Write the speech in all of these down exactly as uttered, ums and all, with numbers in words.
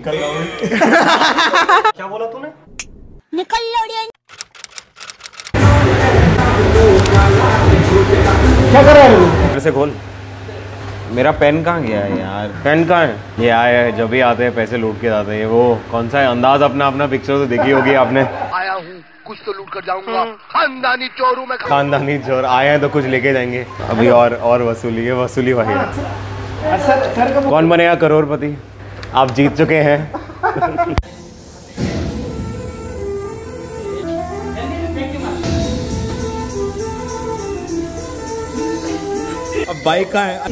निकल क्या बोला तूने? निकल क्या कर रहा है? फिर से खोल। मेरा पेन कहाँ गया है यार? पेन कहाँ है? ये आया है जब भी आते हैं पैसे लूट के जाते हैं। वो कौन सा है अंदाज अपना अपना पिक्चर तो देखी होगी आपने। आया हूँ कुछ तो लूट कर जाऊंगा, खानदानी चोर हूँ मैं। खानदानी चोर आए हैं तो कुछ लेके जाएंगे। अभी और और वसूली है, वसूली वही है। कौन बनेगा करोड़पति? आप जीत चुके हैं। अब बाइक का है।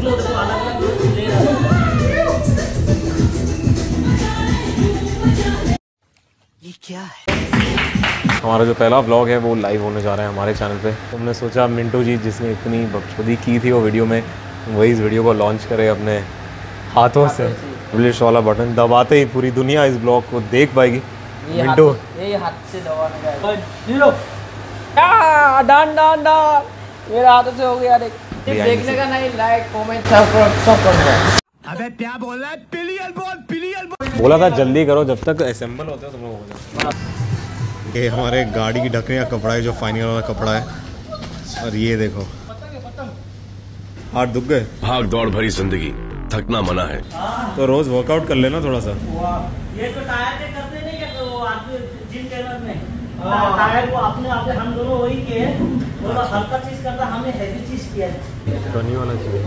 ये क्या है? हमारा जो पहला व्लॉग है वो लाइव होने जा रहा है हमारे चैनल पे। हमने सोचा मिंटू जी जिसने इतनी बकचोदी की थी वो वीडियो में, वही इस वीडियो को लॉन्च करे अपने हाथों से। पुलिस वाला बटन दबाते ही पूरी दुनिया इस ब्लॉग को देख पाएगी। मिंटू ये हाथ से दबाने का डान डान डान मेरे हाथों से हो गया। देख देखने का नहीं, लाइक कमेंट सब सब कर। अबे क्या बोल रहा है? पिलियन बोल, पिलियन बोल। बोला था जल्दी करो जब तक असेंबल होते हैं तुम लोग हो जाए। ये हमारे गाड़ी की ढकने का कपड़ा है जो फाइनल वाला कपड़ा है। और ये देखो हाथ दुख गए। भाग दौड़ भरी जिंदगी, थकना मना है। तो रोज वर्कआउट कर लेना थोड़ा सा। ये तो टायर के करते नहीं है तो आदमी जिम ट्रेनर में टायर को अपने आप हम दोनों वही किए, थोड़ा हल्का चीज करता, हमने हेवी चीज किया है। बनी वाला चाहिए।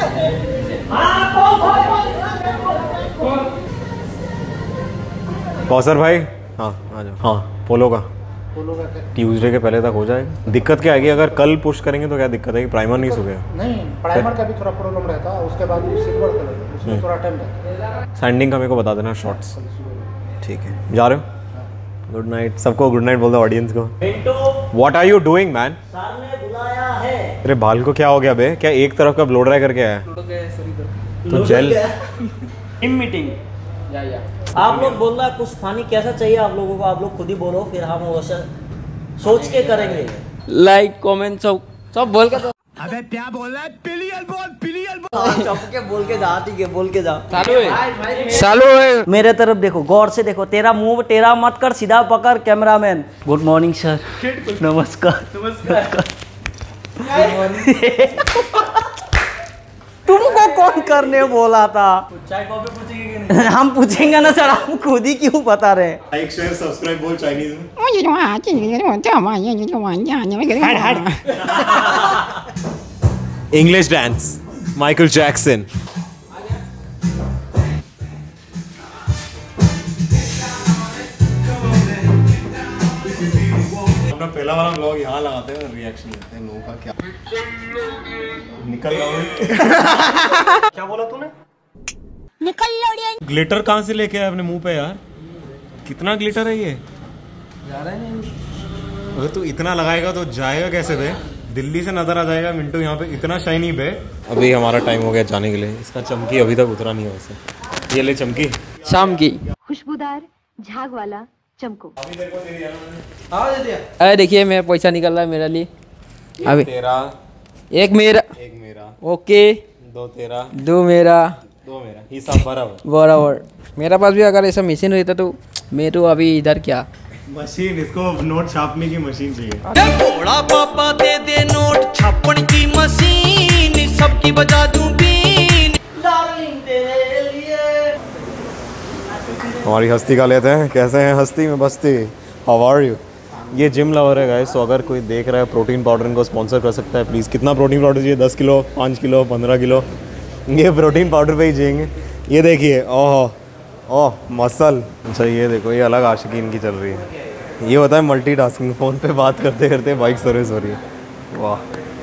कौसर भाई हाँ आ जाओ। हाँ पोलो का पोलो का ट्यूसडे के पहले तक हो जाएगा। दिक्कत क्या आएगी अगर कल पुश करेंगे तो क्या दिक्कत है? प्राइमर नहीं सूखेगा? नहीं, प्राइमर का भी थोड़ा प्रॉब्लम रहता है। उसके बाद सिल्वर कलर उसमें थोड़ा टाइम लगता है। सैंडिंग का मेरे को बता देना शॉर्ट्स। ठीक है जा रहे हो? गुड नाइट सबको, गुड नाइट बोल दो ऑडियंस को। What are you doing man? Sir ने बुलाया है। अरे बाल को क्या हो गया बे? क्या एक तरफ का ब्लो ड्राई करके आया? तो जेल टीम मीटिंग या या आप लोग बोल रहा कुछ फानी कैसा चाहिए आप लोगों को, आप लोग खुद ही बोलो, फिर हम वैसा सोच के करेंगे। लाइक कमेंट सब सब बोल के। अबे क्या बोल रहा है? पिलियन बोल, पिलियन बोल। चुप के बोल के जा, ठीक है बोल के जा। चालू है चालू है। मेरे तरफ देखो, गौर से देखो, तेरा मुंह टेढ़ा मत कर, सीधा पकड़ कैमरामैन। Good morning sir. नमस्कार नमस्कार। तुमको कौन करने बोला था? चाय कॉफी पूछेंगे कि नहीं? हम पूछेंगे ना सर, हम खुद ही क्यों बता रहे हैं? लाइक शेयर सब्सक्राइब बोल चाइनीज में। English dance Michael Jackson. अपना पहला वाला व्लॉग यहाँ लगाते हैं, रिएक्शन लेते हैं लोगों का। क्या निकल क्या बोला तूने? निकल ग्लिटर कहाँ से लेके आया अपने मुंह पे यार? कितना ग्लिटर है ये? अगर तू इतना लगाएगा तो जाएगा कैसे बे? दिल्ली से नजर आ जाएगा मिंटू यहाँ पे, इतना शाइनी बे। अभी हमारा टाइम हो गया जाने के लिए। इसका चमकी अभी तक उतरा नहीं है वैसे। ये ले चमकी, शाम की खुशबूदार झाग वाला चमको। अरे देखिए मेरा पैसा निकल रहा है मेरे लिए। अभी तेरा एक मेरा एक मेरा ओके, दो तेरा दो मेरा दो मेरा, हिसाब बराबर बराबर। मेरा पास भी अगर ऐसा मशीन रहता तो मैं तो अभी इधर क्या मशीन, इसको नोट छापने की मशीन चाहिए। थोड़ा पापा दे दे नोट छापने की मशीन, सबकी बजा दूं बीन। हमारी हस्ती का लेते हैं। कैसे हैं हस्ती में बस्ती? How are you? ये जिम लवर है गाइस, तो अगर कोई देख रहा है प्रोटीन पाउडर इनको स्पॉन्सर कर सकता है प्लीज़। कितना प्रोटीन पाउडर चाहिए? दस किलो, पाँच किलो, पंद्रह किलो? ये प्रोटीन पाउडर पे ही जिएंगे। ये देखिए ओह ओह मसल। अच्छा ये देखो, ये अलग आशिकी इनकी चल रही है। ये होता है मल्टीटास्किंग, फ़ोन पे बात करते करते बाइक सर्विस हो रही है। वाह।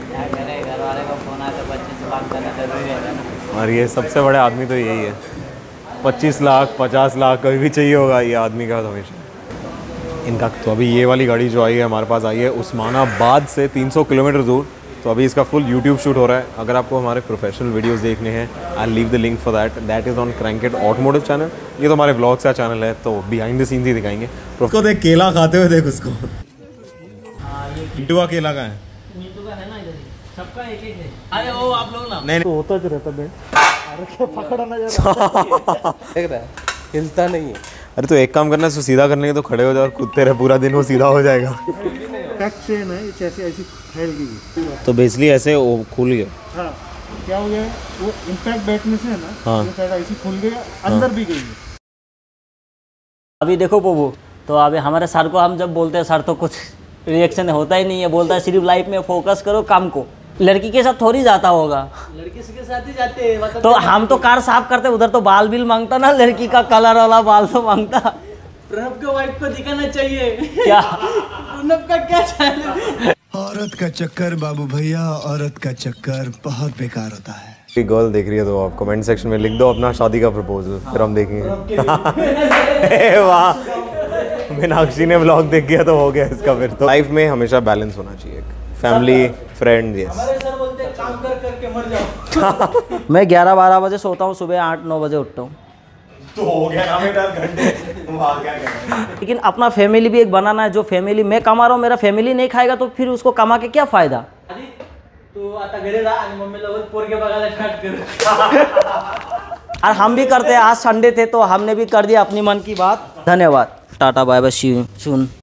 और ये सबसे बड़े आदमी तो यही है। पच्चीस लाख पचास लाख कभी भी चाहिए होगा ये आदमी का हमेशा इनका। तो अभी ये वाली गाड़ी जो आई है हमारे पास आई है उस्मानाबाद से तीन सौ किलोमीटर दूर। तो अभी इसका फुल यूट्यूब शूट हो रहा है। अगर आपको हमारे प्रोफेशनल वीडियोस देखने हैं, I leave the link for that, that is on Cranket automotive channel. ये तो हमारे व्लॉग्स का चैनल है, तो बिहाइंड द सीन्स ही दिखाएंगे। उसको देख केला खाते हुए देख उसको। मिंटू का केला का है? मिंटू का है ना इधर, सबका एक एक है। अरे वो आप लोग ना नहीं तो होता जो रहता है। अरे क्या पकड़ा ना जा रहा। देख रहा है हिलता नहीं है। अरे तो एक काम करना, इसको सीधा करने के तो खड़े हो जाओ और कूदते रहे पूरा दिन, वो सीधा हो जाएगा। बैक चेन है, ये ऐसी ऐसी फैल गई। तो बेसिकली ऐसे वो खुल गया। हाँ, क्या हो गया है, वो इम्पैक्ट बैठने से है ना, हाँ। ये साइड ऐसी खुल गई, अंदर भी गई है। अभी देखो पप्पू, तो अभी हमारे सर को हम जब बोलते हैं सर तो कुछ रिएक्शन होता ही नहीं है, बोलता है सिर्फ लाइफ में फोकस करो काम को। लड़की के साथ थोड़ी जाता होगा, लड़की के साथ ही जाते हैं मतलब। तो हम तो कार साफ करते, उधर तो बाल बिल मांगता ना, लड़की का कलर वाला बाल तो मांगता। प्रणव के वाइफ को दिखाना चाहिए क्या प्रणव का क्या चैनल। औरत का चक्कर बाबू भैया, औरत का चक्कर बहुत बेकार होता है। कोई गर्ल देख रही है तो आप कमेंट सेक्शन में लिख दो अपना शादी का प्रपोजल, फिर हम देखेंगे। वाह, मीनाक्षी ने ब्लॉग देख गया तो हो गया इसका। फिर तो लाइफ में हमेशा बैलेंस होना चाहिए, फैमिली फ्रेंड। यस, हमारे सर बोलते हैं काम कर करके मर जाओ। मैं ग्यारह बारह बजे सोता हूँ, सुबह आठ नौ बजे उठता हूँ। तो हो गया ना मेरा घंटे। वहाँ क्या करना, लेकिन अपना फैमिली भी एक बनाना है। जो फैमिली मैं कमा रहा हूँ, मेरा फैमिली नहीं खाएगा तो फिर उसको कमा के क्या फायदा। तू आता घरी राहा आणि मम्मीला बोल पोरगे बघायला स्टार्ट कर। और हम भी करते हैं, आज संडे थे तो हमने भी कर दिया अपनी मन की बात। धन्यवाद, tata bye bye, see you soon.